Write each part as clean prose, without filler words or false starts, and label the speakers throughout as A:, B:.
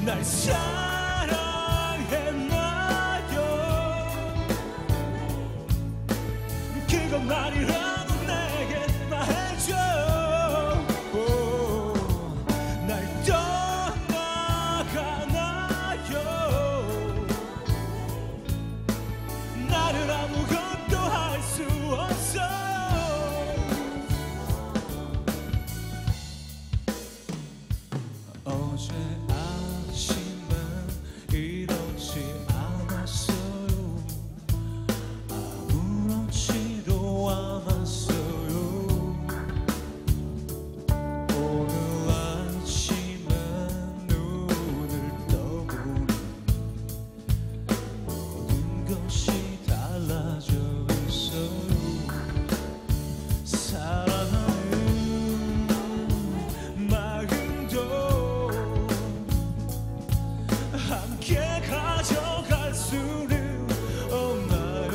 A: 날 사랑했나요? 그것만이라도 내게 말해줘. 날 떠나가나요? 나는 아무것도 할 수 없어. 어제 아침엔 이렇지 않았어요. 아무렇지도 않았어요. 오늘 아침에 눈을 떠보니 모든 것이 달라져 있어요. 사랑하는 마음도 함께 가져갈 수는 없나요?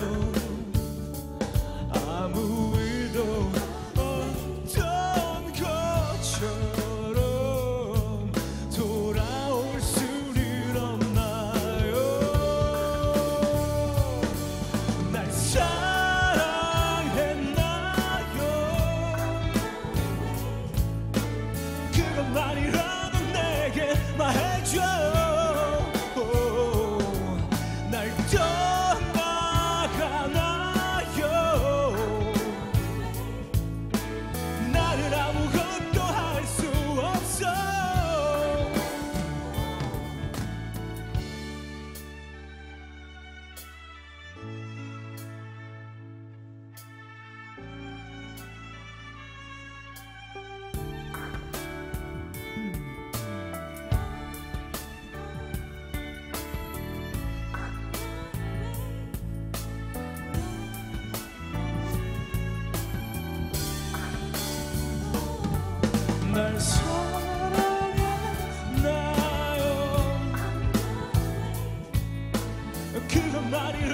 A: 아무 일도 없던 것처럼 돌아올 수는 없나요? 날 사랑했나요? 그것만이라도 내게 말해줘. 날 떠나가나요? 나는 아무것도 할 수 없어. 날 사랑했나요? 그것만이